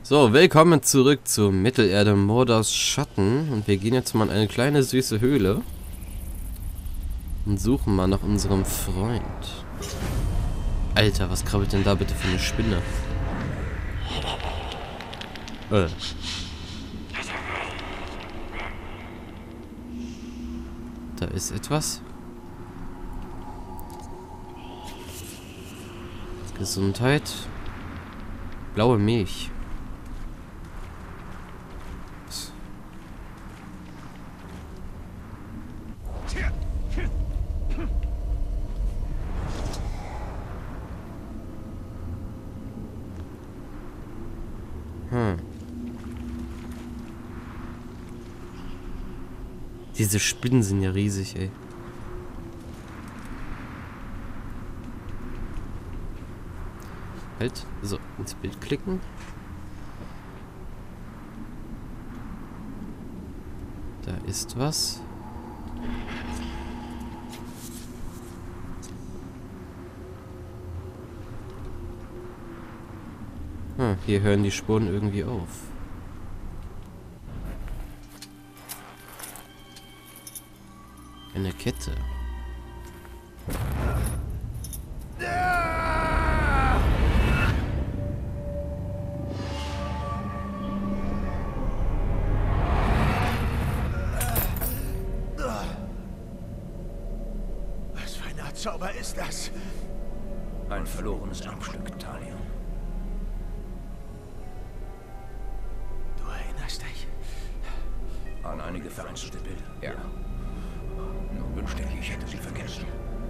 So, willkommen zurück zu Mittelerde Mordors Schatten. Und wir gehen jetzt mal in eine kleine süße Höhle. Und suchen mal nach unserem Freund. Alter, was krabbelt denn da bitte für eine Spinne? Da ist etwas. Gesundheit. Blaue Milch. Diese Spinnen sind ja riesig, ey. Halt, so, ins Bild klicken. Da ist was. Hier hören die Spuren irgendwie auf. Eine Kette. Was für eine Art Zauber ist das? Ein verlorenes Erbstück, Talia. Du erinnerst dich? An einige vereinzelte Bilder, ja. Nun wünschte ich hätte sie vergessen.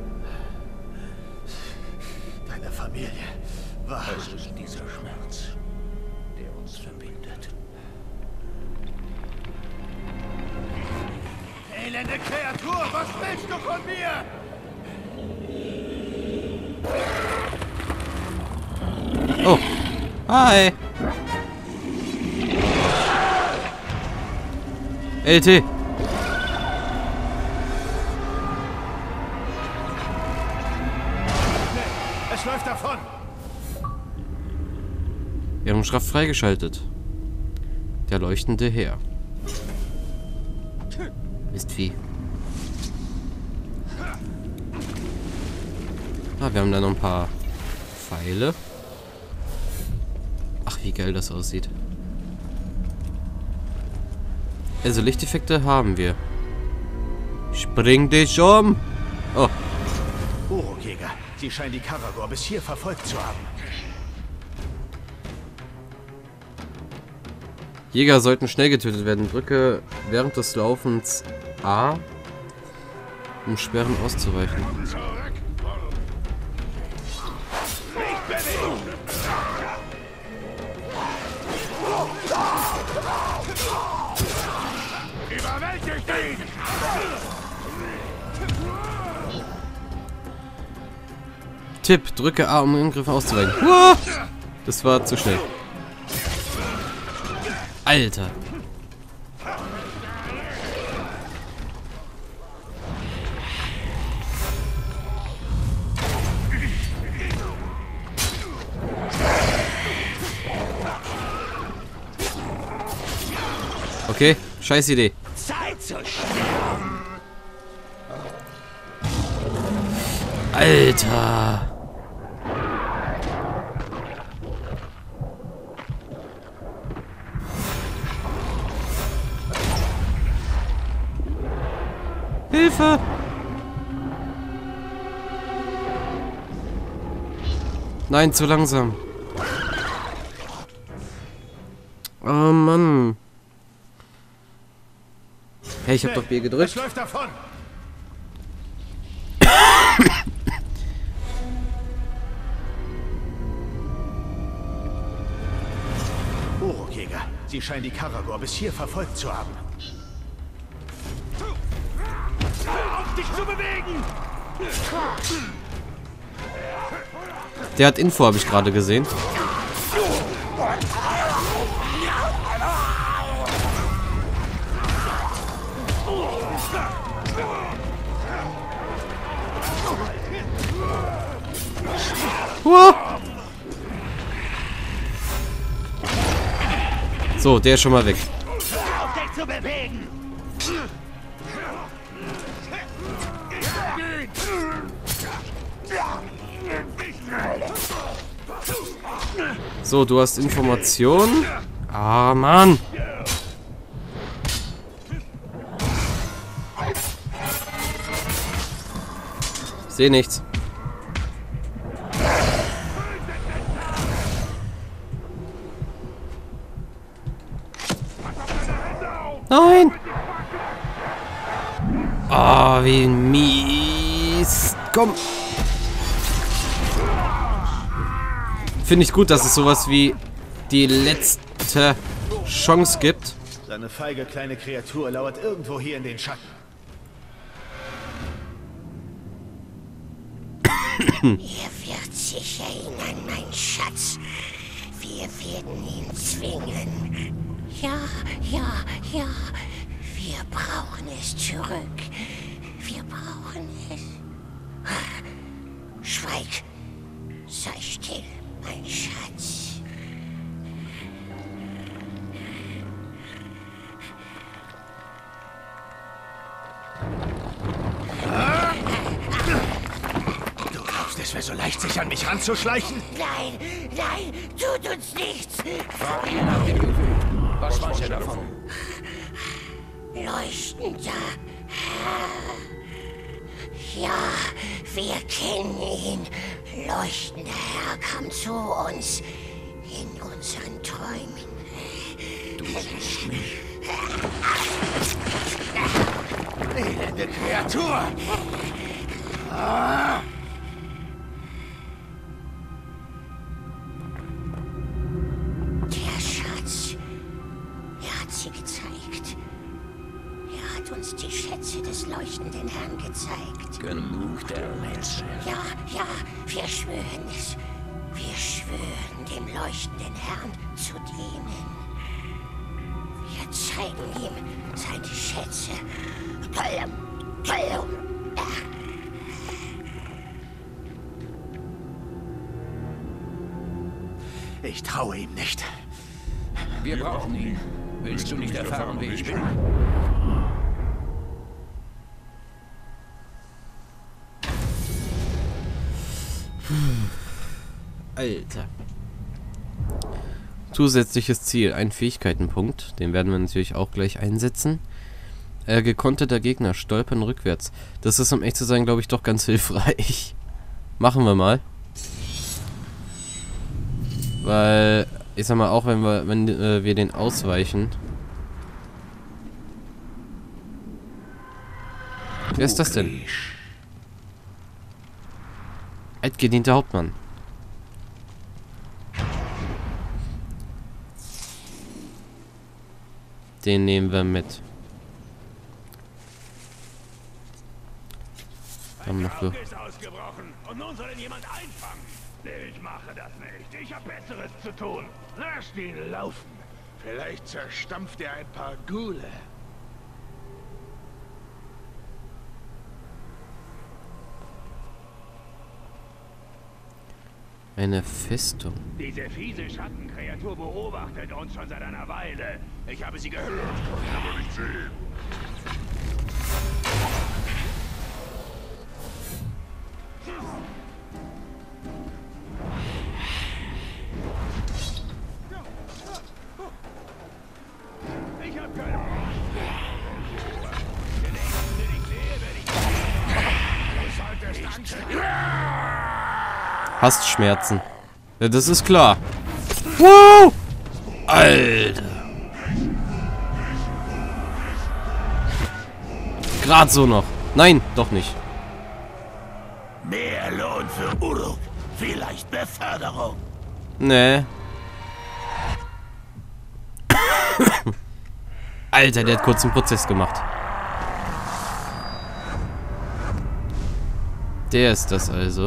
Deine Familie war... Es ist dieser Schmerz, der uns verbindet. Elende Kreatur, was willst du von mir? Oh. Hi. LT. Es läuft davon. Währungskraft freigeschaltet. Der leuchtende Herr. Mistvieh. Ah, wir haben da noch ein paar Pfeile. Ach, wie geil das aussieht. Also Lichteffekte haben wir. Spring dich um! Oh. Urojäger, sie scheinen die Karagor bis hier verfolgt zu haben. Jäger sollten schnell getötet werden. Drücke während des Laufens A, um Sperren auszuweichen. Überwältigt ihn! Tipp, drücke A, um Angriffen auszuweichen. Uah! Das war zu schnell. Alter. Okay, scheiß Idee. Zeit zu sterben! Alter. Hilfe! Nein, zu langsam. Oh Mann. Hey, ich hab doch B gedrückt. Es läuft davon! Urojäger, sie scheinen die Karagor bis hier verfolgt zu haben. Hör auf, dich zu bewegen! Der hat Info, habe ich gerade gesehen. So, der ist schon mal weg. Hör auf, dich zu bewegen! So, du hast Informationen. Ah, Mann. Sehe nichts. Nein! Ah, wie mies. Komm. Finde ich gut, dass es sowas wie die letzte Chance gibt. Seine feige kleine Kreatur lauert irgendwo hier in den Schatten. Er wird sich erinnern, mein Schatz. Wir werden ihn zwingen. Ja, ja, ja. Wir brauchen es zurück. Wir brauchen es. Schweig. Sei still, mein Schatz. Du glaubst, es wäre so leicht, sich an mich ranzuschleichen? Nein, nein, tut uns nichts. Frag ihn nach dem Gefühl. Was weiß er davon? Leuchtender Herr. Ja, wir kennen ihn. Leuchtender Herr kam zu uns in unseren Träumen. Du siehst mich. Elende Kreatur! Der Schatz, er hat sie gezeigt. Er hat uns die Schätze des leuchtenden Herrn gezeigt. Genug der Rätsel. Ja, ja, wir schwören es. Wir schwören, dem leuchtenden Herrn zu dienen. Wir zeigen ihm seine Schätze. Ich traue ihm nicht. Wir brauchen ihn. Willst du nicht erfahren, wie ich bin? Alter. Zusätzliches Ziel, ein Fähigkeitenpunkt. Den werden wir natürlich auch gleich einsetzen. Gekonterter Gegner, stolpern rückwärts. Das ist, um echt zu sein, glaube ich, doch ganz hilfreich. Machen wir mal. Weil, ich sag mal, auch wenn wir den ausweichen. Wer ist das denn? Altgedienter Hauptmann. Den nehmen wir mit. Dann noch für. Ist ausgebrochen und nun soll ihn jemand einfangen. Ich mache das nicht. Ich habe Besseres zu tun. Lasst ihn laufen. Vielleicht zerstampft er ein paar Ghule. Eine Festung. Diese fiese Schattenkreatur beobachtet uns schon seit einer Weile. Ich habe sie gehört, aber nicht sehen. Ich hab keine Den nächsten, den ich sehe, werde ich... Du solltest anstrengen. Hast Schmerzen. Ja, das ist klar. Wow! Alter. Gerade so noch. Nein, doch nicht. Mehr Lohn für Uruk. Vielleicht Beförderung. Nee. Alter, der hat kurz einen Prozess gemacht. Der ist das also.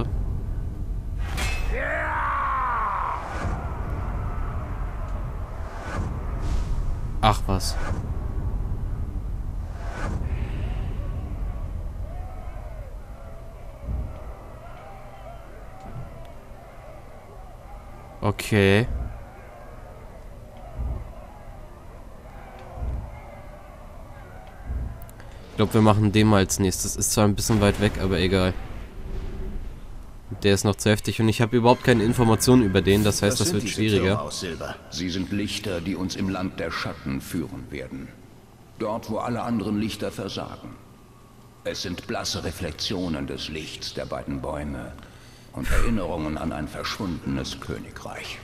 Ach was. Okay. Ich glaube, wir machen den mal als nächstes. Ist zwar ein bisschen weit weg, aber egal. Der ist noch zu heftig und ich habe überhaupt keine Informationen über den. Das heißt, das wird schwieriger. Aus Silber. Sie sind Lichter, die uns im Land der Schatten führen werden. Dort, wo alle anderen Lichter versagen. Es sind blasse Reflexionen des Lichts der beiden Bäume und Erinnerungen an ein verschwundenes Königreich.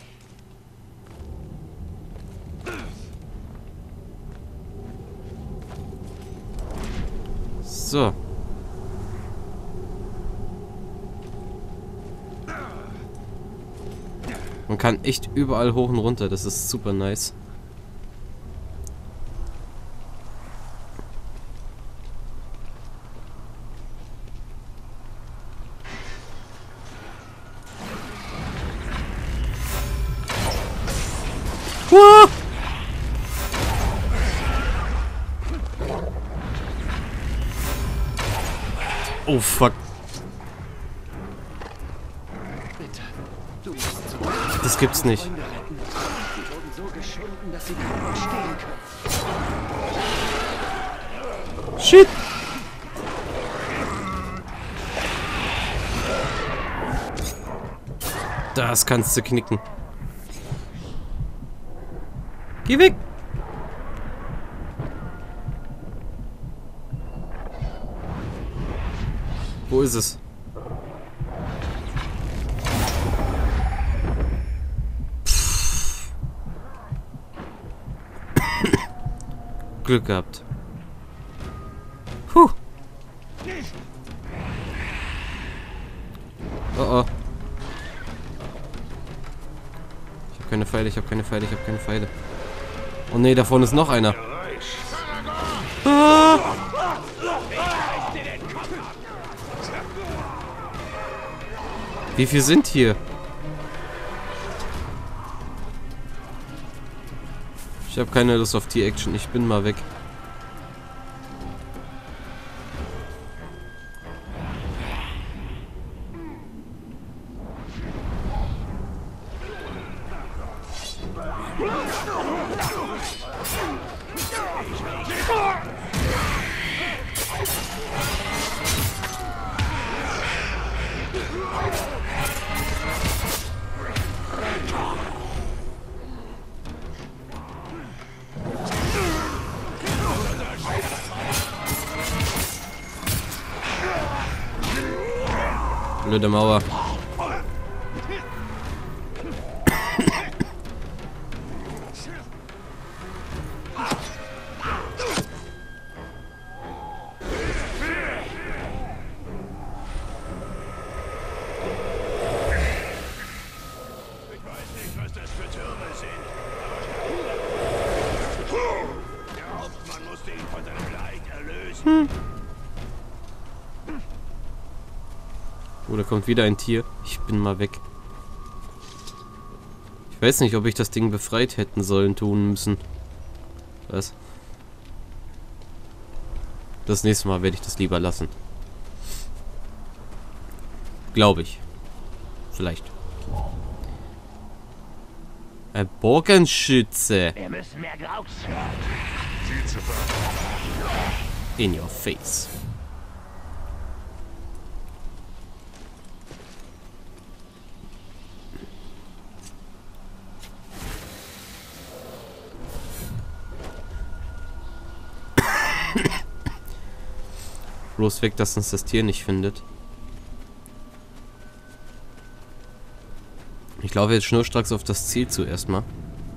So. Man kann echt überall hoch und runter. Das ist super nice. Wah! Oh fuck. Das gibt's nicht. Shit. Das kannst du knicken. Geh weg. Wo ist es? Glück gehabt. Puh. Oh oh. Ich habe keine Pfeile, ich habe keine Pfeile, ich habe keine Pfeile. Oh ne, da vorne ist noch einer. Ah. Wie viel sind hier? Ich habe keine Lust auf T-Action. Ich bin mal weg. Blöde Mauer. Oh, da kommt wieder ein Tier. Ich bin mal weg. Ich weiß nicht, ob ich das Ding befreit hätten sollen, tun müssen. Was? Das nächste Mal werde ich das lieber lassen. Glaube ich. Vielleicht. Ein Bogenschütze. Wir müssen mehr Grauks hören. In your face. Bloß weg, dass uns das Tier nicht findet. Ich laufe jetzt schnurstracks auf das Ziel zuerst mal.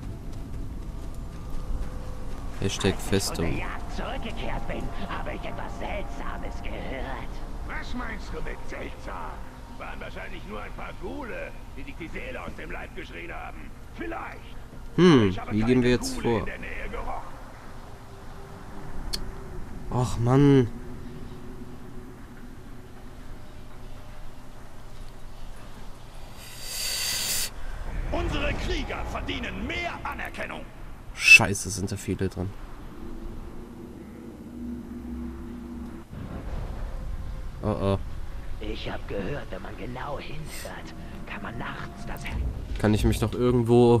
Hashtag Festung. Zurückgekehrt bin, habe ich etwas Seltsames gehört. Was meinst du mit seltsam? Waren wahrscheinlich nur ein paar Ghule, die dich die Seele aus dem Leib geschrien haben. Vielleicht. Wie gehen wir jetzt vor? Och Mann. Unsere Krieger verdienen mehr Anerkennung. Scheiße, sind da viele dran. Oh oh. Ich habe gehört, wenn man genau hinhört, kann man nachts das... Kann ich mich noch irgendwo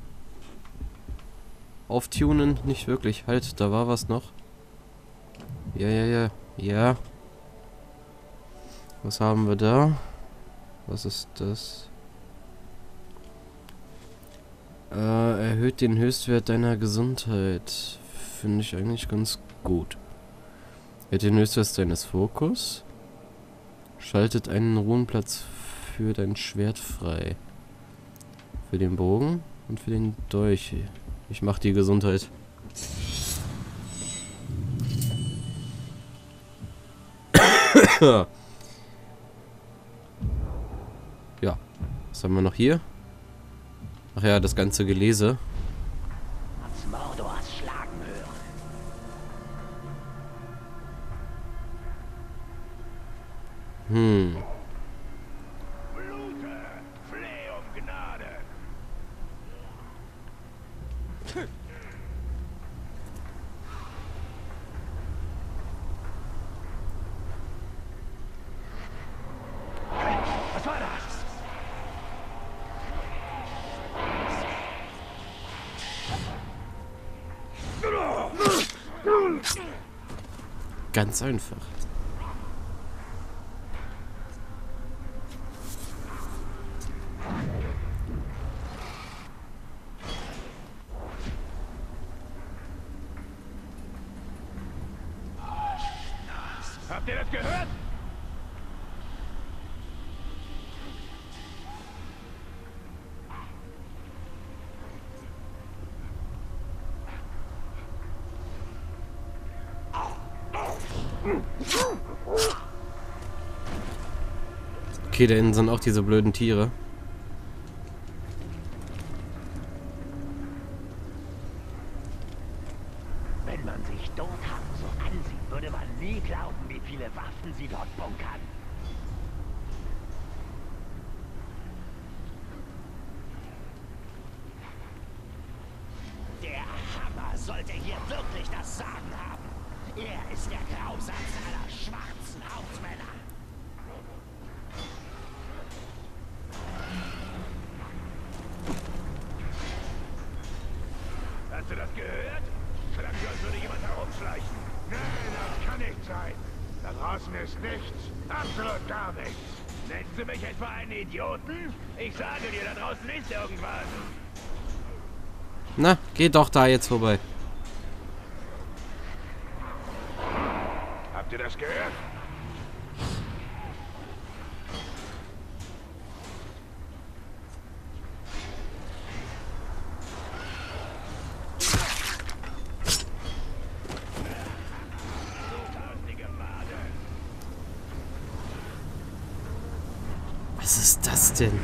auftunen? Nicht wirklich. Halt, da war was noch. Ja. Was haben wir da? Was ist das? Erhöht den Höchstwert deiner Gesundheit. Finde ich eigentlich ganz gut. Erhöht den Höchstwert deines Fokus. Schaltet einen Ruhenplatz für dein Schwert frei. Für den Bogen und für den Dolch. Ich mach die Gesundheit. Ja. Was haben wir noch hier? Ach ja, das ganze Gelese. Uns Mordors schlagen hören. Blute, fleh um Gnade. Was war das? Ganz einfach. Habt ihr das gehört? Okay, da innen sind auch diese blöden Tiere. Wenn man sich dort so ansieht, würde man nie glauben, wie viele Waffen sie dort bunkern. Der Hammer sollte hier wirklich das Sagen haben. Er ist der grausamste aller schwarzen Hauptmänner. Hast du das gehört? Klang so, als würde jemand herumschleichen. Nein, das kann nicht sein. Da draußen ist nichts. Absolut gar nichts. Nennen Sie mich etwa einen Idioten? Ich sage dir, da draußen ist irgendwas. Na, geh doch da jetzt vorbei. Habt ihr das gehört? Was ist das denn?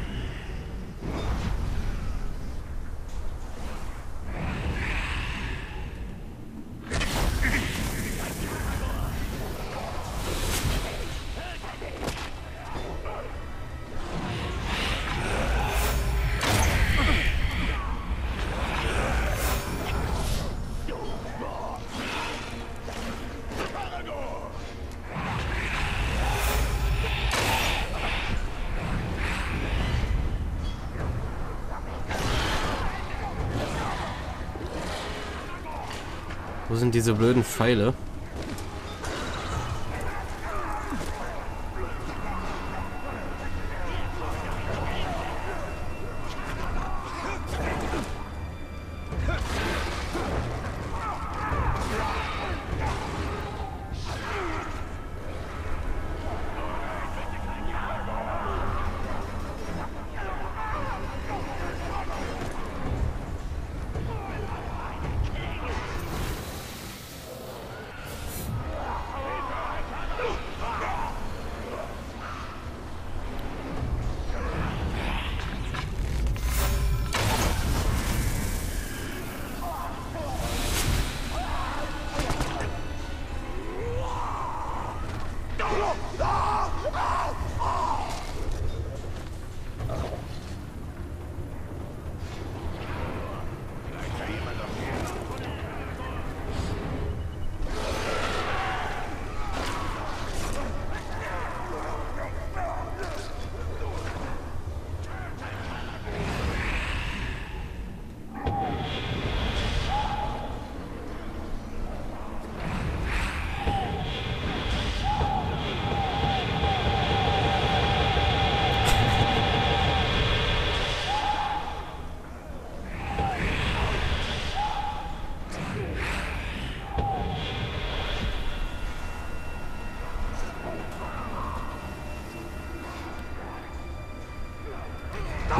Wo sind diese blöden Pfeile?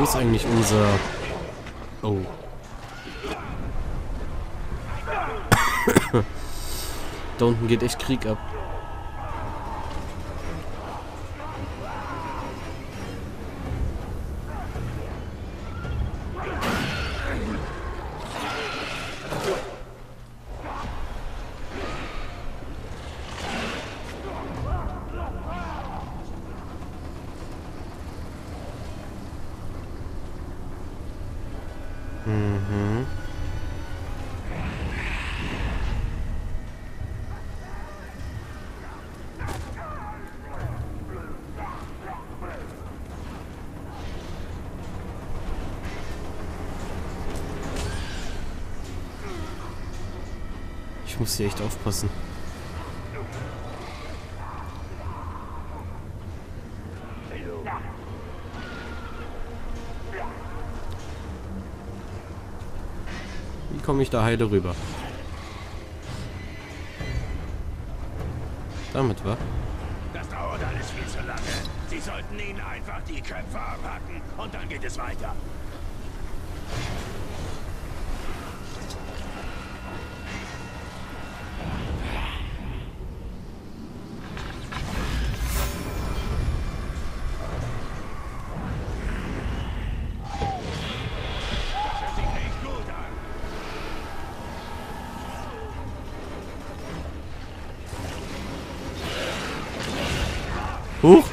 ist eigentlich unser... Oh. Da unten geht echt Krieg ab. Mhm. Ich muss hier echt aufpassen. Wie komme ich da heile rüber? Damit, wa? Das dauert alles viel zu lange. Sie sollten ihnen einfach die Köpfe abhacken und dann geht es weiter. Das hört sich echt gut an. Huch!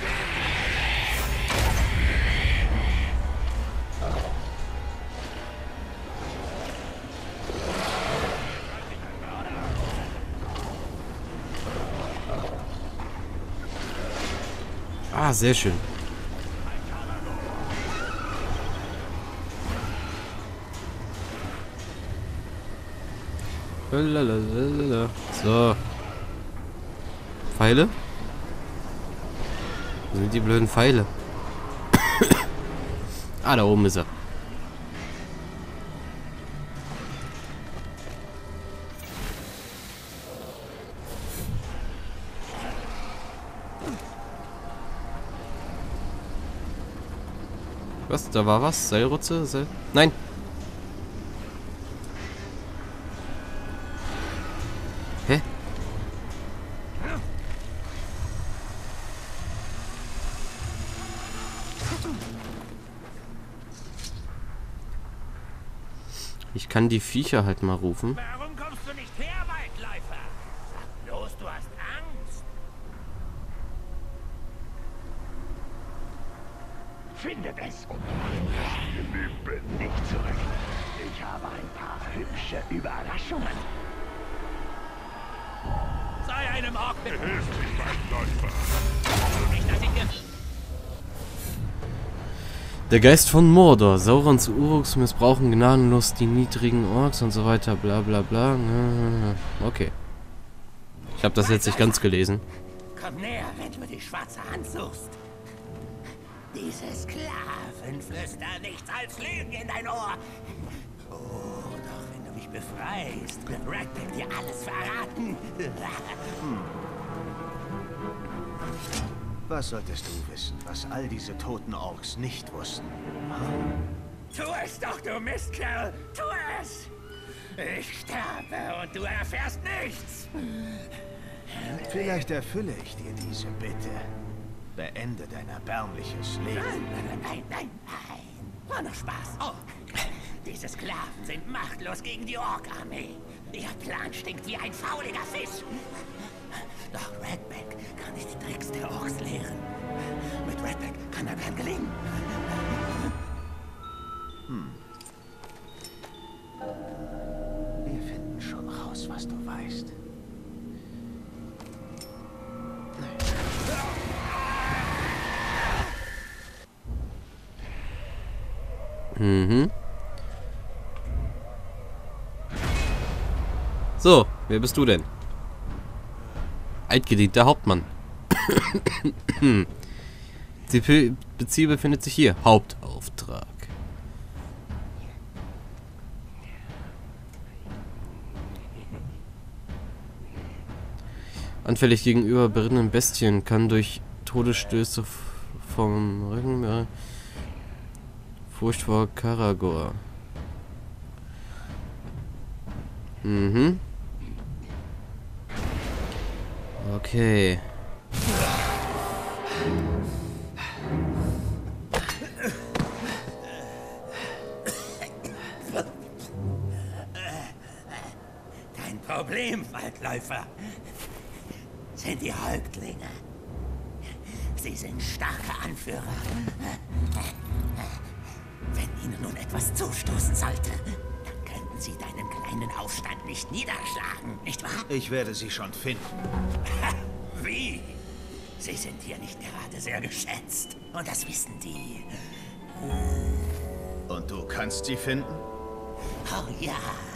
Ah, sehr schön. Lalalala. So. Pfeile? Wo sind die blöden Pfeile? Ah, da oben ist er. Was? Da war was? Seilrutze? Nein! Hä? Ich kann die Viecher halt mal rufen. Warum kommst du nicht her, Waldläufer? Sag bloß, du hast Angst. Findet es und lebendig zurück. Ich habe ein paar hübsche Überraschungen. Sei einem Ork behilflich, Waldläufer. Nicht, dass ich dir... Der Geist von Mordor. Saurons Uruks missbrauchen gnadenlos die niedrigen Orks und so weiter. Bla bla bla. Okay. Ich habe das jetzt nicht ganz gelesen. Komm näher, wenn du die schwarze Hand suchst. Diese Sklaven flüstern nichts als Lügen in dein Ohr. Oh, doch wenn du mich befreist, wird Redback dir alles verraten. Was solltest du wissen, was all diese toten Orks nicht wussten? Tu es doch, du Mistkerl! Tu es! Ich sterbe und du erfährst nichts! Vielleicht erfülle ich dir diese Bitte. Beende dein erbärmliches Leben. Nein! War nur Spaß. Oh. Diese Sklaven sind machtlos gegen die Ork-Armee. Ihr Plan stinkt wie ein fauliger Fisch. Doch Redback kann nicht die Tricks der Orks lehren. Mit Redback kann er Plan gelingen. Wir finden schon raus, was du weißt. Mhm. So, wer bist du denn? Altgedienter Hauptmann. Die Ziel befindet sich hier. Hauptauftrag. Anfällig gegenüber berittenen Bestien, kann durch Todesstöße vom Rücken Furcht vor Karagor. Mhm. Okay. Dein Problem, Waldläufer, sind die Häuptlinge. Sie sind starke Anführer. Wenn ihnen nun etwas zustoßen sollte, dann könnten sie deinen kleinen Aufstand nicht niederschlagen, nicht wahr? Ich werde sie schon finden. Wie? Sie sind hier nicht gerade sehr geschätzt. Und das wissen die. Und du kannst sie finden? Oh ja.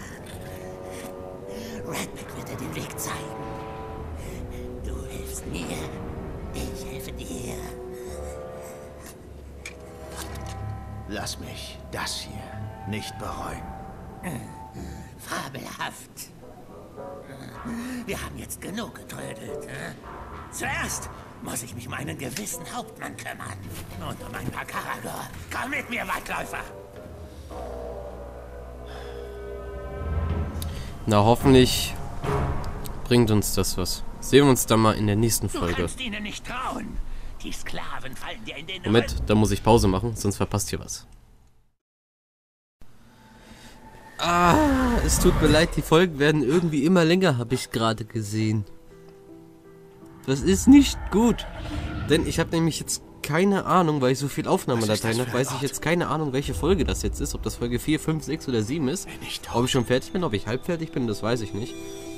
Redback wird dir den Weg zeigen. Du hilfst mir. Ich helfe dir. Lass mich das hier nicht bereuen. Fabelhaft. Wir haben jetzt genug getrödelt. Zuerst muss ich mich um einen gewissen Hauptmann kümmern. Und um ein paar Karagor. Komm mit mir, Waldläufer. Na, hoffentlich bringt uns das was. Sehen wir uns dann mal in der nächsten Du Folge. kannst ihnen nicht trauen. Die Sklaven fallen dir in den Moment, da muss ich Pause machen, sonst verpasst ihr was. Ah, es tut mir leid, die Folgen werden irgendwie immer länger, habe ich gerade gesehen. Das ist nicht gut. Denn ich habe nämlich jetzt keine Ahnung, weil ich so viel Aufnahmedateien habe, weiß ich jetzt keine Ahnung, welche Folge das jetzt ist. Ob das Folge 4, 5, 6 oder 7 ist. Ob ich schon fertig bin, ob ich halb fertig bin, das weiß ich nicht.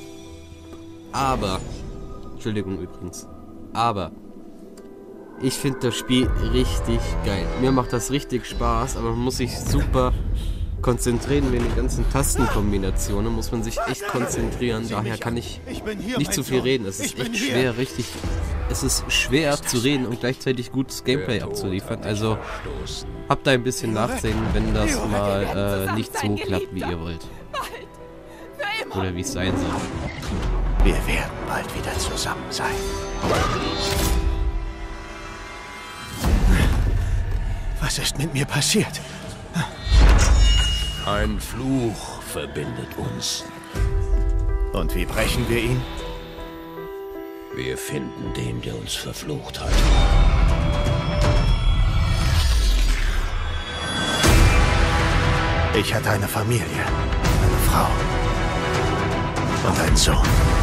Aber, Entschuldigung übrigens, aber ich finde das Spiel richtig geil. Mir macht das richtig Spaß, aber man muss sich super konzentrieren wegen den ganzen Tastenkombinationen. Muss man sich echt konzentrieren. Daher kann ich nicht zu viel reden. Es ist echt schwer, es ist schwer zu reden und gleichzeitig gutes Gameplay abzuliefern. Also habt da ein bisschen Nachsehen, wenn das mal nicht so klappt, wie ihr wollt. Oder wie es sein soll. Wir werden bald wieder zusammen sein. Was ist mit mir passiert? Ein Fluch verbindet uns. Und wie brechen wir ihn? Wir finden den, der uns verflucht hat. Ich hatte eine Familie, eine Frau und einen Sohn.